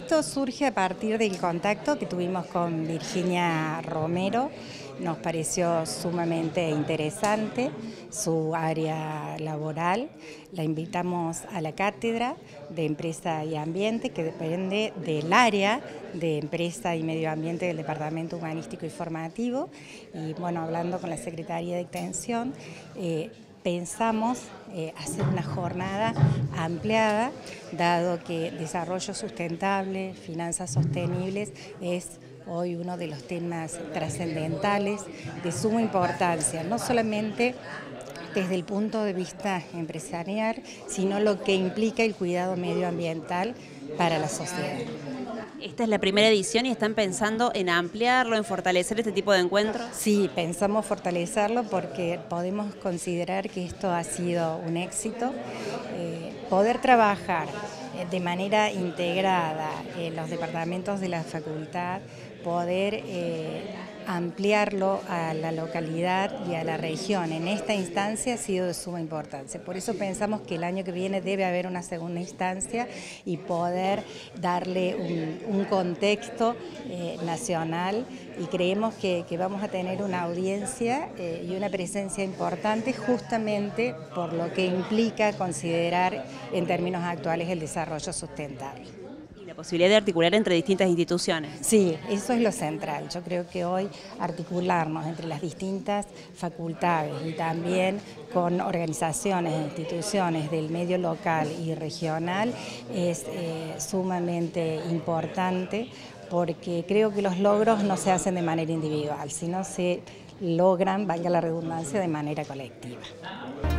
Esto surge a partir del contacto que tuvimos con Virginia Romero. Nos pareció sumamente interesante su área laboral. La invitamos a la cátedra de Empresa y Ambiente, que depende del área de Empresa y Medio Ambiente del Departamento Humanístico y Formativo. Y bueno, hablando con la Secretaría de Extensión, pensamos hacer una jornada ampliada, dado que desarrollo sustentable, finanzas sostenibles es hoy uno de los temas trascendentales de suma importancia, no solamente desde el punto de vista empresarial, sino lo que implica el cuidado medioambiental para la sociedad. Esta es la primera edición y están pensando en ampliarlo, en fortalecer este tipo de encuentros. Sí, pensamos fortalecerlo porque podemos considerar que esto ha sido un éxito. Poder trabajar de manera integrada en los departamentos de la facultad, poder ampliarlo a la localidad y a la región en esta instancia ha sido de suma importancia. Por eso pensamos que el año que viene debe haber una segunda instancia y poder darle un contexto nacional, y creemos que vamos a tener una audiencia y una presencia importante justamente por lo que implica considerar en términos actuales el desarrollo sustentable. Y la posibilidad de articular entre distintas instituciones. Sí, eso es lo central. Yo creo que hoy articularnos entre las distintas facultades y también con organizaciones e instituciones del medio local y regional es sumamente importante, porque creo que los logros no se hacen de manera individual, sino se logran, valga la redundancia, de manera colectiva.